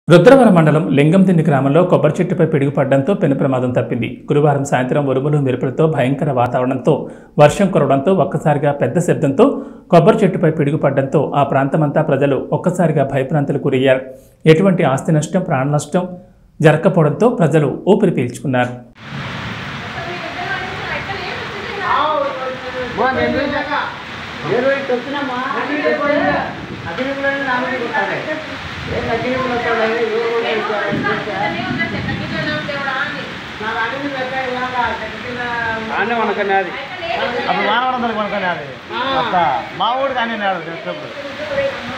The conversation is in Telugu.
రుద్రవరం మండలం లింగందిండి గ్రామంలో కొబ్బరి చెట్టుపై పిడుగుపడడంతో పెను ప్రమాదం తప్పింది. గురువారం సాయంత్రం ఉరుములు మెరుపులతో భయంకర వాతావరణంతో వర్షం కురవడంతో ఒక్కసారిగా పెద్ద శబ్దంతో కొబ్బరి చెట్టుపై పిడుగుపడడంతో ఆ ప్రాంతమంతా ప్రజలు ఒక్కసారిగా భయభ్రాంతులకు గురయ్యారు. ఎటువంటి ఆస్తి నష్టం, ప్రాణ నష్టం జరగకపోవడంతో ప్రజలు ఊపిరి పీల్చుకున్నారు. అప్పుడు మానవడందరికి మనకనేది మా ఊడికి అన్నీ